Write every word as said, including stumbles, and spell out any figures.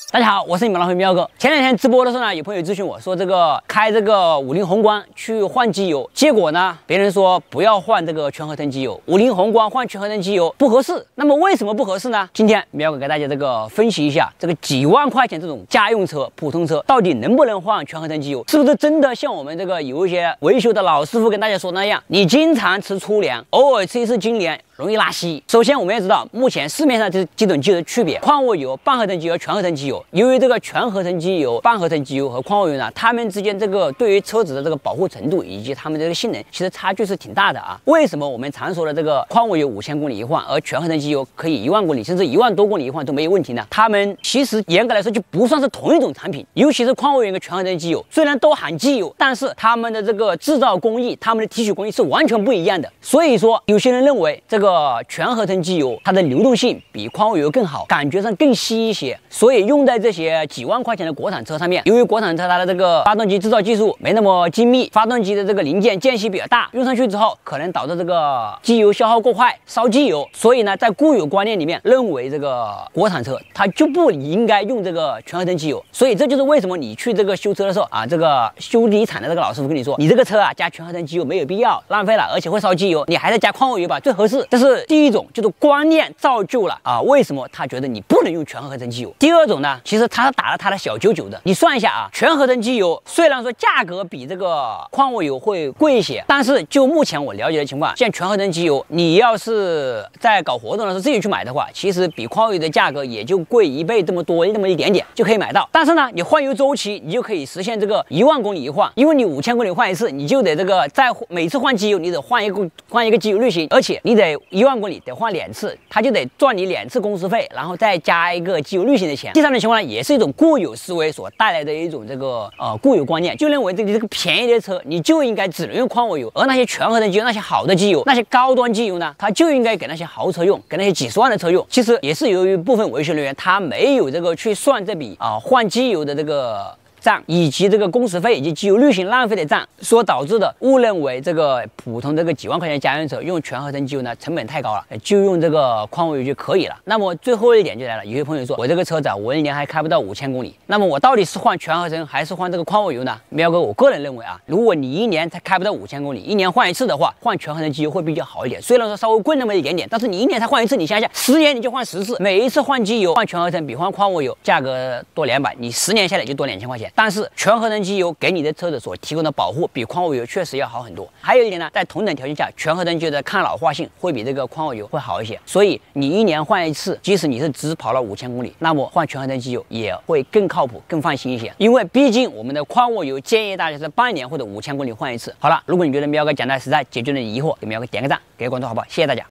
大家好，我是你们老朋友喵哥。前两天直播的时候呢，有朋友咨询我说，这个开这个五菱宏光去换机油，结果呢，别人说不要换这个全合成机油，五菱宏光换全合成机油不合适。那么为什么不合适呢？今天喵哥给大家这个分析一下，这个几万块钱这种家用车、普通车到底能不能换全合成机油？是不是真的像我们这个有一些维修的老师傅跟大家说的那样，你经常吃粗粮，偶尔吃一次精粮，容易拉稀？首先，我们要知道目前市面上这几种机油的区别：矿物油、半合成机油、全合成机油。由于这个全合成机油、半合成机油和矿物油呢，它们之间这个对于车子的这个保护程度以及它们这个性能，其实差距是挺大的啊。为什么我们常说的这个矿物油五千公里一换，而全合成机油可以一万公里甚至一万多公里一换都没有问题呢？它们其实严格来说就不算是同一种产品，尤其是矿物油跟全合成机油，虽然都含机油，但是它们的这个制造工艺、它们的提取工艺是完全不一样的。所以说，有些人认为这个全合成机油它的流动性比矿物油更好，感觉上更稀一些，所以用在这些几万块钱的国产车上面。由于国产车它的这个发动机制造技术没那么精密，发动机的这个零件间隙比较大，用上去之后可能导致这个机油消耗过快，烧机油。所以呢，在固有观念里面认为这个国产车它就不应该用这个全合成机油。所以这就是为什么你去这个修车的时候啊，这个修理厂的这个老师傅跟你说，你这个车啊加全合成机油没有必要，浪费了，而且会烧机油，你还是加矿物油吧最合适。这是第一种，就是观念造就了啊，为什么他觉得你不能用全合成机油？第二种呢，其实他是打了他的小九九的。你算一下啊，全合成机油虽然说价格比这个矿物油会贵一些，但是就目前我了解的情况，像全合成机油，你要是在搞活动的时候自己去买的话，其实比矿物油的价格也就贵一倍这么多，那么一点点就可以买到。但是呢，你换油周期你就可以实现这个一万公里一换，因为你五千公里换一次，你就得这个在每次换机油你得换一个换一个机油滤芯，而且你得一万公里得换两次，他就得赚你两次工时费，然后再加一个机油滤芯的钱。第三种情况呢，也是一种固有思维所带来的一种这个呃固有观念，就认为这个这个便宜的车你就应该只能用矿物油，而那些全合成机油、那些好的机油、那些高端机油呢，它就应该给那些豪车用，给那些几十万的车用。其实也是由于部分维修人员他没有这个去算这笔啊、呃、换机油的这个账，以及这个工时费以及机油滤芯浪费的账所导致的，误认为这个普通这个几万块钱家用车用全合成机油呢成本太高了，就用这个矿物油就可以了。那么最后一点就来了，有些朋友说我这个车子啊，我一年还开不到五千公里，那么我到底是换全合成还是换这个矿物油呢？喵哥，我个人认为啊，如果你一年才开不到五千公里，一年换一次的话，换全合成机油会比较好一点。虽然说稍微贵那么一点点，但是你一年才换一次，你想想，十年你就换十次，每一次换机油换全合成比换矿物油价格多两百，你十年下来就多两千块钱。但是全合成机油给你的车子所提供的保护比矿物油确实要好很多。还有一点呢，在同等条件下，全合成机油的抗老化性会比这个矿物油会好一些。所以你一年换一次，即使你是只跑了五千公里，那么换全合成机油也会更靠谱、更放心一些。因为毕竟我们的矿物油建议大家是半年或者五千公里换一次。好了，如果你觉得喵哥讲的实在，解决了你疑惑，给喵哥点个赞，给个关注，好不好？谢谢大家。